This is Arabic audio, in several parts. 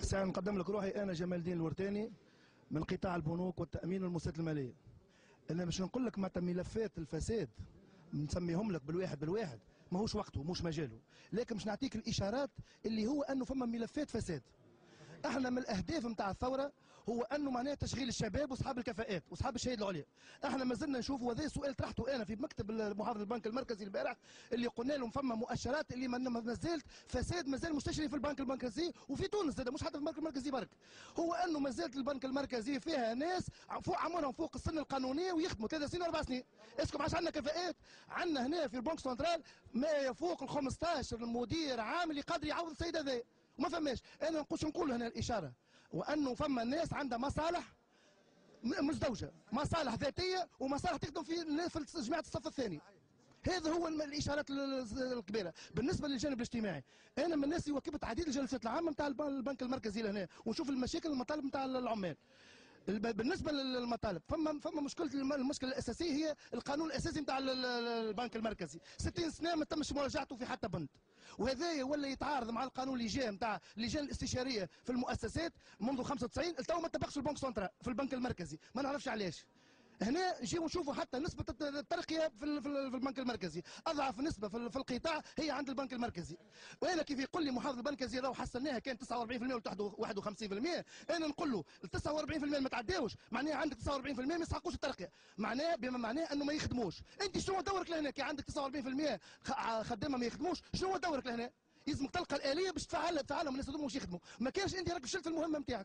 ساعة نقدم لك روحي أنا جمال الدين الورتاني من قطاع البنوك والتأمين والمؤسسات المالية. أنا باش نقول لك معناتها ملفات الفساد نسميهم لك بالواحد ماهوش وقته مش مجاله، لكن باش نعطيك الإشارات اللي هو أنه فما ملفات فساد. احنا من الاهداف نتاع الثوره هو انه معناها تشغيل الشباب واصحاب الكفاءات واصحاب الشهاده العليا. احنا ما زلنا نشوفوا، هذا سؤال طرحته انا في مكتب محافظ البنك المركزي البارح، اللي قلنا لهم فما مؤشرات اللي ما زالت فساد مازال مستشري في البنك المركزي وفي تونس زاد، مش حتى في البنك المركزي برك. هو انه ما زالت البنك المركزي فيها ناس فوق عمرهم فوق السن القانونيه ويخدموا 3 سنين و4 سنين. اسكم عادش عندنا كفاءات. عندنا هنا في البنك سنترال ما يفوق ال 15 مدير عام اللي قادر يعوض السيد هذا وما فماش. انا نقول هنا الاشاره وانه فما ناس عندها مصالح مزدوجه، مصالح ذاتيه ومصالح تخدم في جماعه الصف الثاني. هذا هو الاشارات الكبيره. بالنسبه للجانب الاجتماعي، انا من الناس اللي وكبت عديد الجلسات العامه نتاع البنك المركزي لهنا ونشوف المشاكل والمطالب نتاع العمال. بالنسبه للمطالب فما المشكله الاساسيه هي القانون الاساسي نتاع البنك المركزي. 60 سنه ما تمش مراجعته في حتى بند، وهذا ولا يتعارض مع القانون اللي جاء نتاع اللجان الاستشاريه في المؤسسات منذ 95. التو ما تطبقش البنك سنترال في البنك المركزي، ما نعرفش علاش. هنا نجيو نشوفوا حتى نسبة الترقية في البنك المركزي، أضعف نسبة في القطاع هي عند البنك المركزي. وأنا كيف يقول لي محافظ البنك المركزي راهو حسناها كان 49% و 51%، أنا نقول له ال 49% ما تعداوش، معناها عندك 49% ما يستحقوش الترقية، معناه بما معناه أنه ما يخدموش. أنت شنو دورك لهنا كي عندك 49% خدامة ما يخدموش؟ شنو دورك لهنا؟ لازمك تلقى الآلية باش تفعلهم الناس هذوما مش يخدموا، ما كانش أنت راك فشلت في المهمة نتاعك.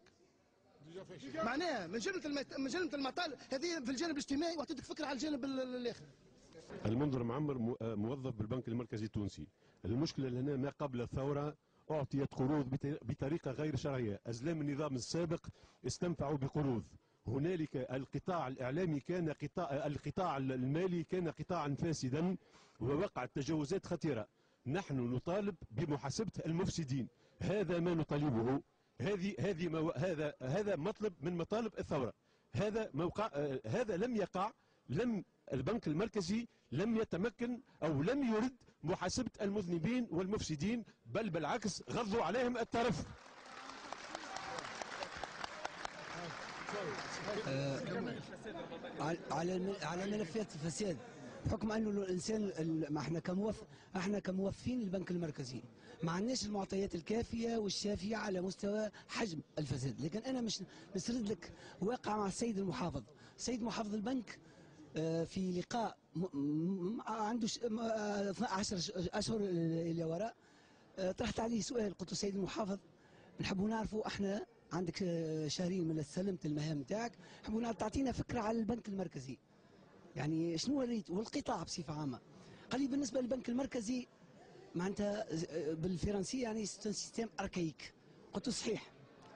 معناها من جمله المطالب هذه في الجانب الاجتماعي، واعطيتك فكره على الجانب الاخر. المنذر معمر موظف بالبنك المركزي التونسي. المشكله هنا ما قبل الثوره اعطيت قروض بطريقه غير شرعيه، ازلام النظام السابق استنفعوا بقروض. هنالك القطاع الاعلامي كان القطاع المالي كان قطاعا فاسدا ووقعت تجاوزات خطيره. نحن نطالب بمحاسبه المفسدين، هذا ما نطالبه. هذا مطلب من مطالب الثوره. هذا لم يقع. البنك المركزي لم يتمكن او لم يرد محاسبه المذنبين والمفسدين، بل بالعكس غضوا عليهم الطرف. على ملفات الفساد، بحكم انه الانسان احنا كموظفين البنك المركزي ما عندناش المعطيات الكافيه والشافيه على مستوى حجم الفساد. لكن انا مش نسرد لك واقع مع السيد المحافظ. السيد محافظ البنك في لقاء عنده 12 اشهر الى وراء، طرحت عليه سؤال، قلت له سيد المحافظ نحبوا نعرفوا، احنا عندك شهرين من استلمت المهام نتاعك، نحبوا تعطينا فكره على البنك المركزي، يعني شنو وريت والقطاع بصفه عامه. قال لي بالنسبه للبنك المركزي معناتها بالفرنسيه يعني سيستم اركايك. قلت له صحيح،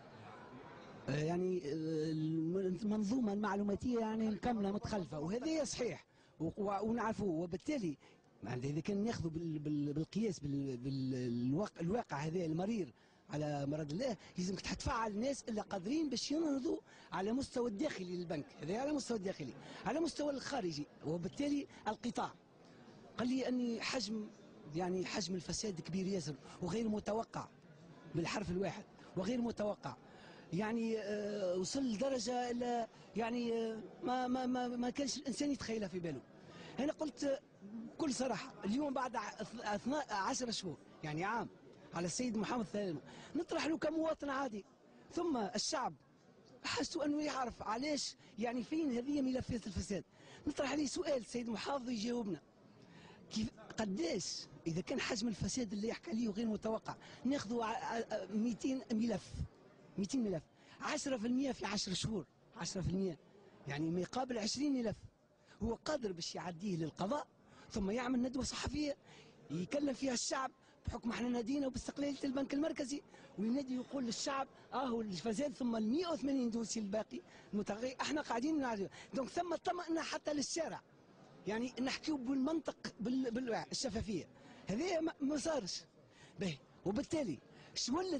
يعني المنظومه المعلوماتيه يعني كامله متخلفه، وهذا صحيح ونعرفوه. وبالتالي اذا كان ناخذوا بالقياس بالواقع هذا المرير على مرض الله، لازمك تتفاعل الناس اللي قادرين باش ينهضوا على مستوى الداخلي للبنك، هذا على مستوى الداخلي. على مستوى الخارجي وبالتالي القطاع، قال لي اني حجم الفساد كبير ياسر وغير متوقع، بالحرف الواحد وغير متوقع. يعني وصل لدرجه الى يعني ما كانش الانسان يتخيلها في باله. انا قلت بكل صراحه اليوم بعد 10 شهور يعني عام على السيد محمد ثاني، نطرح له كمواطن عادي، ثم الشعب حسوا انه يعرف علاش يعني فين هذه ملفات الفساد. نطرح عليه سؤال السيد المحافظ يجاوبنا كيف قداش اذا كان حجم الفساد اللي يحكي عليه غير متوقع، ناخذوا 200 ملف 10% في 10 شهور، 10% يعني ما يقابل 20 ملف. هو قادر باش يعديه للقضاء ثم يعمل ندوه صحفيه يكلم فيها الشعب، بحكم احنا نادينا باستقلاليه البنك المركزي، وينادي يقول للشعب هو الفساد ثم ال 180 دوسي الباقي المتغير احنا قاعدين نعرف. دونك ثم طمأنة حتى للشارع، يعني نحكيو بالمنطق بالشفافيه. هذا ما صارش باهي. وبالتالي تولد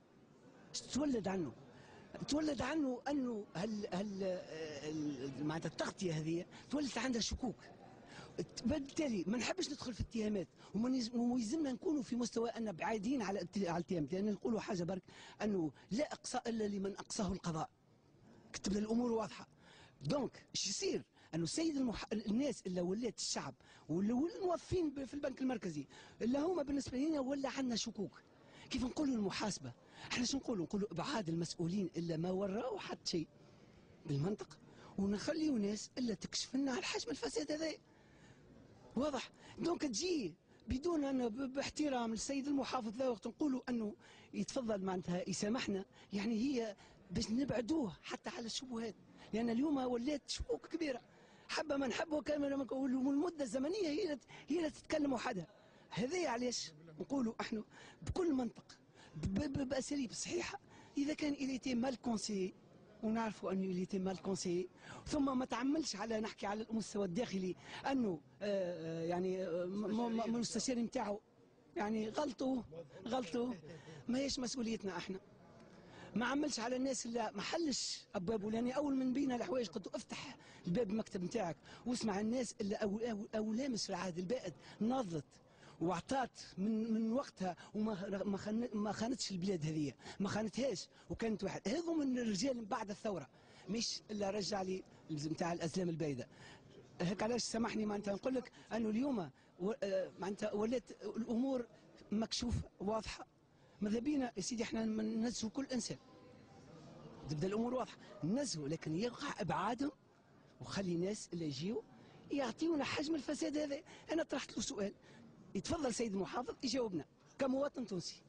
عنه انه هل معناتها التغطيه هذه تولد عندها شكوك، بالتالي ما نحبش ندخل في اتهامات، ويلزمنا نكونوا في مستوى ان بعيدين على الاتهامات، لان نقولوا حاجه برك انه لا اقصاء الا لمن اقصاه القضاء. تبدا الامور واضحه. دونك ايش يصير؟ انه الناس اللي ولات الشعب والموظفين في البنك المركزي اللي هما بالنسبه لنا ولا عندنا شكوك. كيف نقولوا المحاسبه؟ احنا شو نقولوا ابعاد المسؤولين الا ما وراوا حتى شيء بالمنطق، ونخليوا ناس الا تكشف لنا على حجم الفساد هذا. واضح؟ دونك تجي بدون ان باحترام للسيد المحافظ ذا وقت نقولوا انه يتفضل معناتها يسامحنا، يعني هي باش نبعدوه حتى على الشبهات، لان اليوم ولات شكوك كبيره. حبه ما نحبه كان والمده الزمنيه هي اللي تتكلم وحدها. هذا علاش نقولوا احنا بكل منطق باساليب صحيحه، اذا كان اليتي مال كونسي ونعرفوا انه اليتي مال كونسي، ثم ما تعملش على نحكي على المستوى الداخلي انه يعني المستشارين نتاعو يعني غلطوا ما هيش مسؤوليتنا احنا. ما عملش على الناس اللي ما حلش ابوابه، لاني اول من بين الحوايج قلت له افتح الباب المكتب نتاعك واسمع الناس اللي أو لامس في العهد البائد نضت واعطات من وقتها وما خانتش البلاد هذه، ما خانتهاش، وكانت واحد هذو من الرجال بعد الثوره، مش اللي رجع لي نتاع الازلام البايده. هيك علاش سامحني معناتها نقول لك انه اليوم معناتها ولات الامور مكشوفه واضحه. ماذا بينا يا سيدي احنا ننزهوا كل انسان، تبدا الامور واضحه ننزهوا، لكن يقع ابعادهم وخلي الناس اللي يجيوا يعطيونا حجم الفساد هذا. انا طرحت له سؤال، يتفضل سيد المحافظ يجاوبنا كمواطن تونسي.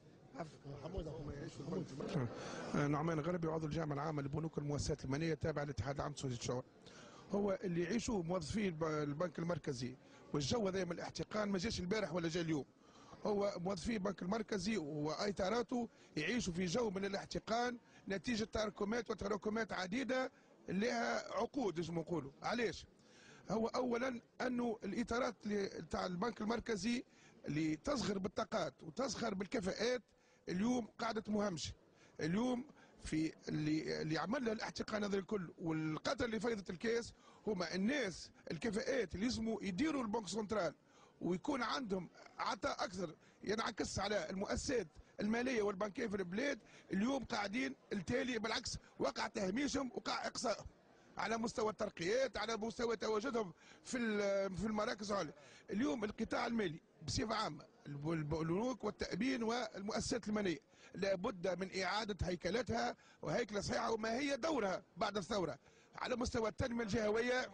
نعمان غربي، عضو الجامعه العامه لبنوك المؤسسات الماليه التابعه للاتحاد العام لتسويق الشغل. هو اللي يعيشوه موظفي البنك المركزي والجو هذا من الاحتقان ما جاش البارح ولا جا اليوم. هو موظفي البنك المركزي وايتاراته يعيشوا في جو من الاحتقان نتيجه تراكمات عديده لها عقود نجم نقولوا. علاش؟ هو اولا انه الاطارات تاع البنك المركزي اللي تصغر بالطاقات وتصغر بالكفاءات اليوم قاعده مهمشه. اليوم في اللي عمل لها الاحتقان هذا الكل والقتل اللي فايضه الكاس هما الناس الكفاءات اللي يلزموا يديروا البنك سنترال ويكون عندهم عطاء اكثر ينعكس على المؤسسات الماليه والبنكيه في البلاد. اليوم قاعدين التالي بالعكس وقع تهميشهم وقع اقصائهم على مستوى الترقيات، على مستوى تواجدهم في المراكز العليا. اليوم القطاع المالي بصفه عامه البنوك والتأمين والمؤسسات الماليه لابد من اعاده هيكلتها وهيكله صحيحه، وما هي دورها بعد الثوره على مستوى التنميه الجهويه،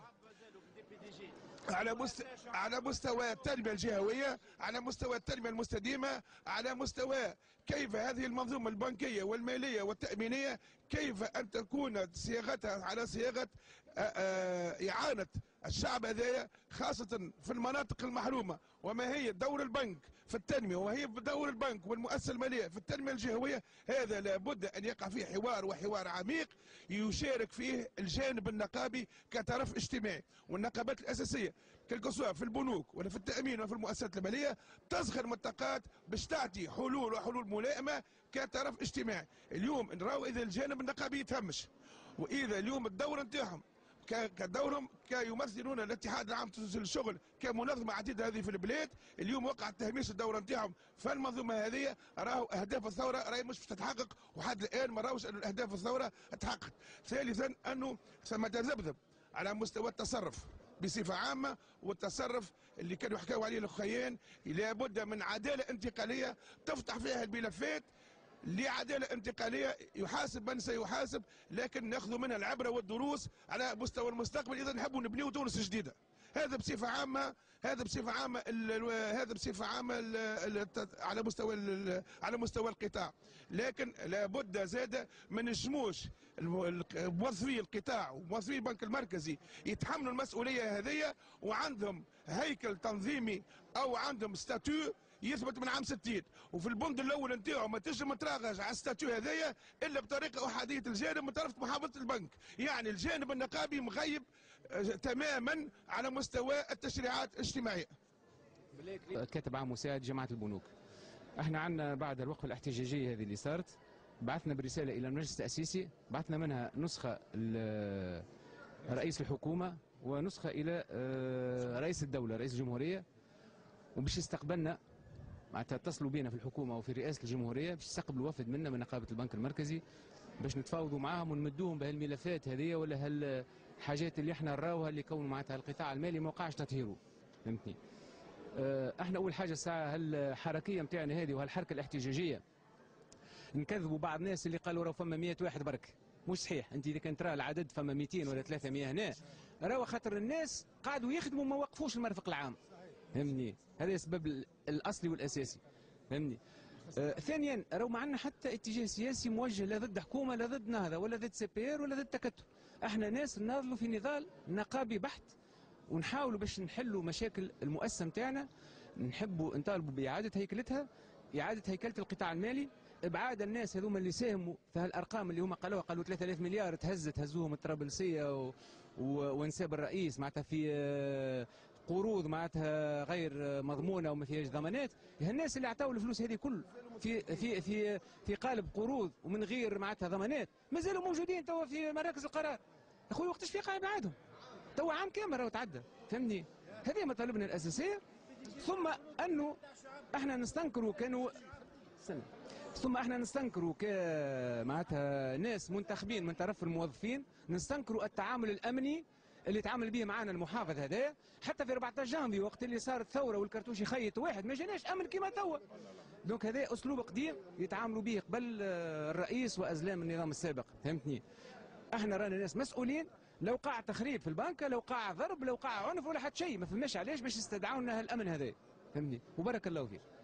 على مستوى التنميه الجهويه، على مستوى التنميه المستديمه، على مستوى كيف هذه المنظومه البنكيه والماليه والتامينيه كيف ان تكون صياغتها على صياغه اعانه الشعب هذايا خاصه في المناطق المحرومه، وما هي دور البنك في التنميه وهي دور البنك والمؤسسه الماليه في التنميه الجهويه. هذا لابد ان يقع فيه حوار عميق يشارك فيه الجانب النقابي كطرف اجتماعي، والنقابات الاساسيه كالكسوة في البنوك ولا في التامين ولا في المؤسسات الماليه تصغر من الطاقات باش تعطي حلول ملائمه كطرف اجتماعي. اليوم نراو اذا الجانب النقابي يتهمش، واذا اليوم الدور نتاعهم كدورهم كيمثلون الاتحاد العام للشغل كمنظمه عديده هذه في البلاد، اليوم وقع تهميش الدور نتاعهم فالمنظومه هذه راهو اهداف الثوره راهي مش تتحقق، وحد الان ما راهوش ان اهداف الثوره تحققت. ثالثا انه ثم تذبذب على مستوى التصرف بصفه عامه، والتصرف اللي كانوا يحكوا عليه الاخوين لابد من عداله انتقاليه تفتح فيها الملفات لعداله انتقاليه يحاسب من سيحاسب، لكن ناخذ منها العبره والدروس على مستوى المستقبل اذا نحبوا نبنيو تونس جديده. هذا بصفه عامه على مستوى القطاع. لكن لابد زاد ما نجموش موظفي القطاع وموظفي البنك المركزي يتحملوا المسؤوليه هذه وعندهم هيكل تنظيمي او عندهم ستاتيو يثبت من عام 60، وفي البند الاول نتاعو ما تنجم تراجع على الستاتيو هذايا الا بطريقه احاديه الجانب من طرف محافظه البنك. يعني الجانب النقابي مغيب تماما على مستوى التشريعات الاجتماعيه. كاتب عام مساعد جماعه البنوك. احنا عندنا بعد الوقفه الاحتجاجيه هذه اللي صارت بعثنا برساله الى المجلس التاسيسي، بعثنا منها نسخه رئيس الحكومه ونسخه الى رئيس الدوله رئيس الجمهوريه، وباش يستقبلنا معناتها اتصلوا بنا في الحكومه وفي رئاسه الجمهوريه باش يستقبلوا وفد منا من نقابه البنك المركزي باش نتفاوضوا معاهم ونمدوهم بهالملفات هذه ولا هالحاجات اللي احنا نراوها اللي كون معناتها القطاع المالي ما وقعش تطهيره. فهمتني؟ احنا اول حاجه الساعه هالحركيه نتاعنا هذه وهالحركه الاحتجاجيه نكذبوا بعض الناس اللي قالوا راه فما 100 واحد برك. مش صحيح. انت اذا كان ترى العدد فما 200 ولا 300 هنا، راهو خاطر الناس قعدوا يخدموا ما وقفوش المرفق العام. فهمني؟ هذا السبب الاصلي والاساسي. فهمني؟ ثانيا راهو ما عندنا حتى اتجاه سياسي موجه لا ضد حكومه لا ضد نهضه ولا ضد سي بي ار ولا ضد تكتل. احنا ناس ناضلوا في نضال نقابي بحت ونحاولوا باش نحلوا مشاكل المؤسسه نتاعنا، نحبوا نطالبوا باعاده هيكلتها، اعاده هيكله القطاع المالي، ابعاد الناس هذوما اللي ساهموا في هالارقام اللي هما قالوا 3000 مليار هزوهم الطرابلسيه ونساب الرئيس معناتها في قروض معناتها غير مضمونه وما فيهاش ضمانات. الناس اللي عطاوا الفلوس هذه كل في قالب قروض ومن غير معناتها ضمانات مازالوا موجودين توا في مراكز القرار. اخوي وقتاش في قاعد بعدهم؟ توا عام كامل راهو تعدى. فهمني؟ هذه مطالبنا الاساسيه. ثم انه احنا نستنكروا كانوا ثم احنا نستنكروا معناتها ناس منتخبين من طرف الموظفين، نستنكروا التعامل الامني اللي تعامل به معنا المحافظ هذا. حتى في 14 جانفي وقت اللي صارت ثوره والكرتوش يخيط واحد ما جاناش امن كما توا. دونك هذا اسلوب قديم يتعاملوا به قبل الرئيس وازلام النظام السابق. فهمتني؟ احنا رانا ناس مسؤولين. لو قاع تخريب في البنكه، لو قاع ضرب، لو قاع عنف ولا حتى شيء، ما فهمناش علاش باش يستدعوا لنا هالامن هذا. فهمني؟ وبارك الله فيك.